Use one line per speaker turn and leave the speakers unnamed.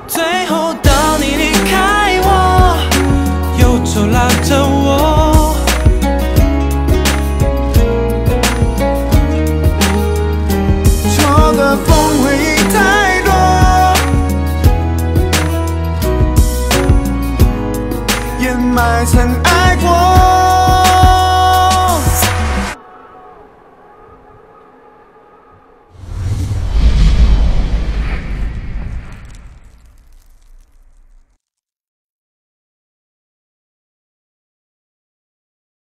最后当你离开我，忧愁拉着我，
错的风回忆太多，掩埋曾爱过。